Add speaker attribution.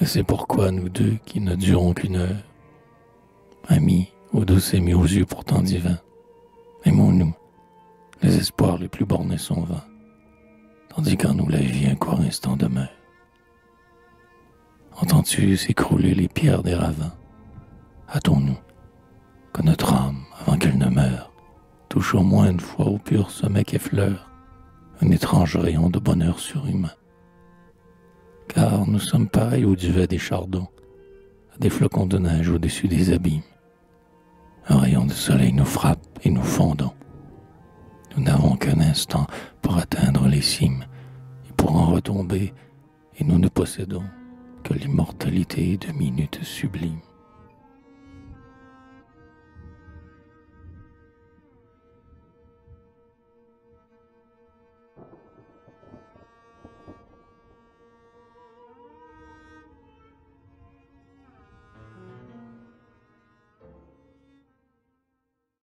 Speaker 1: Et c'est pourquoi nous deux, qui ne durons qu'une heure, amis, aux douces émus aux yeux pourtant divins, aimons-nous, les espoirs les plus bornés sont vains, tandis qu'en nous la vie un court instant demeure. Entends-tu s'écrouler les pierres des ravins? Hâtons-nous, que notre âme, avant qu'elle ne meure, touche au moins une fois au pur sommet qu'effleure un étrange rayon de bonheur surhumain. Car nous sommes pareils au duvet des chardons, à des flocons de neige au-dessus des abîmes. Un rayon de soleil nous frappe et nous fondons. Nous n'avons qu'un instant pour atteindre les cimes et pour en retomber, et nous ne possédons que l'immortalité de minutes sublimes.